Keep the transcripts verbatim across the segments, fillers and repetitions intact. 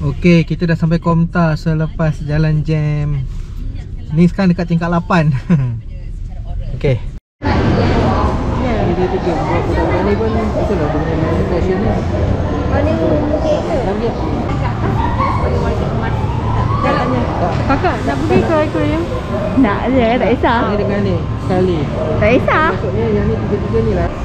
Okey, kita dah sampai Komtar selepas jalan jam. Ni sekarang dekat tingkat lapan. Okey. Ya, dia tiga. Budak-budak ni pun betul lah dengan fashion ni. Mana mungkin ke? Lagi. Kakak nak pergi ke aquarium? Nak je, tak kisah. Ni dengan ni sekali. Tak kisah. Maksudnya yang ni tiga-tiga ni lah.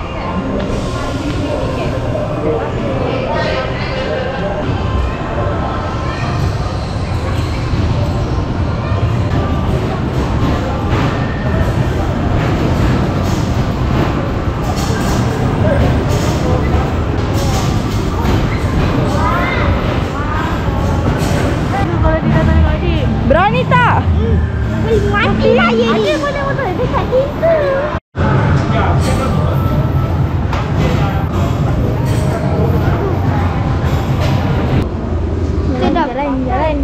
Berani tak? Mati lah ye ni. Ada mana-mana dekat kita. Sedap. Jalan, jalan.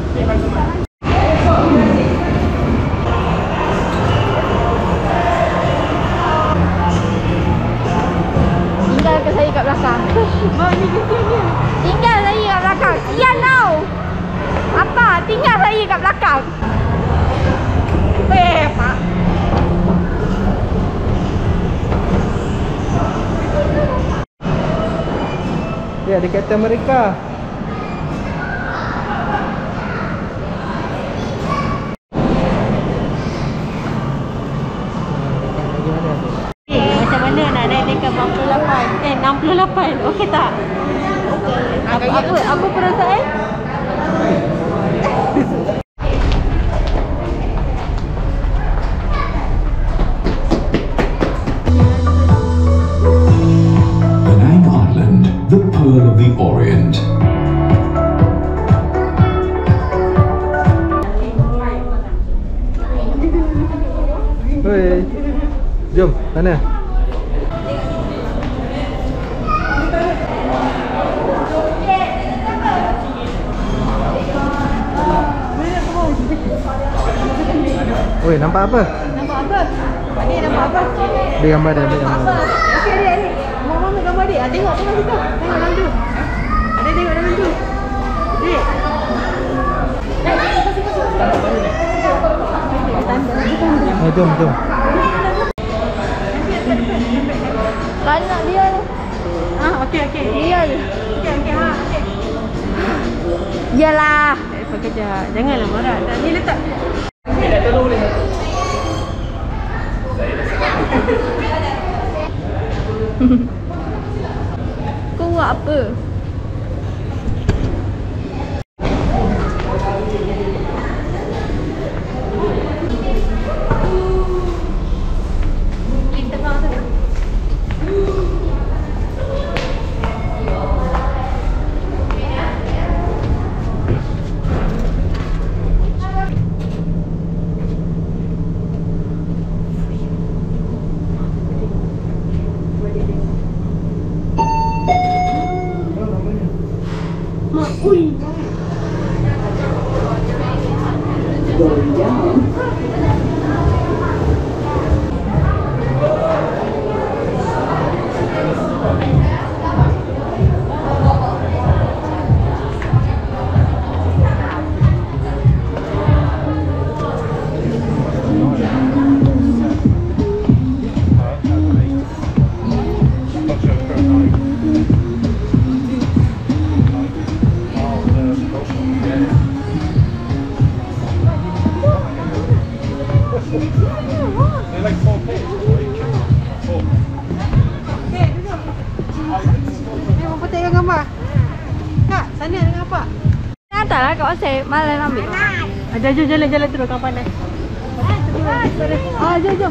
Tinggalkan saya kat belakang. Mak ni kesiannya. Tinggal saya kat belakang. Sian tau. Apa? Tinggal saya kat belakang. Eh, Pak. Ya, dia kata mereka. Eh, macam mana nak naik dekat empat puluh lapan? Eh, enam puluh lapan. Okey tak? Okey. Apa, apa, apa perasaan? Penang Island, the pearl of the Orient. Hei. Jom, sana. Oi, nampak apa? Nampak apa? Adik nampak apa? Dia gambar dia, ambil gambar. Apa? Okey adik, adik. Mama ambil gambar adik. Ah, tengok, tengok situ. Tengok dalam tu. Adik tengok dalam tu. Adik. Oh, jom, jom. Lanak dia ni. Ah, okey okey. Dia ni. Okey okey ha. Okey. Yalah. Eh, kejap. Janganlah marah. Dan ni letak. Kau buat apa? Hantarlah kat WhatsApp. Malah nak ambil. Ada jom jalan-jalan terus kau panas. Ah, jom jom.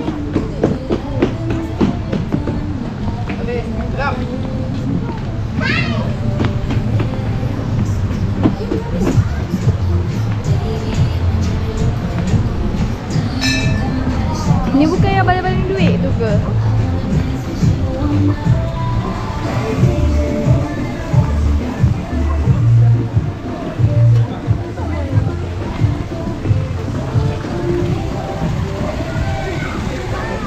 Ni bukan yang baling-baling duit tu ke?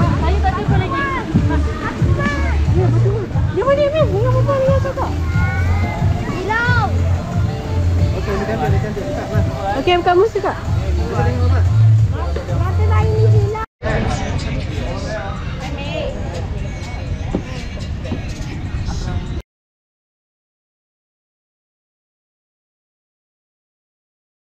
Dia mana ni? Bunga apa dia cakap? camp kat Musa kak? Kita tengok Mak.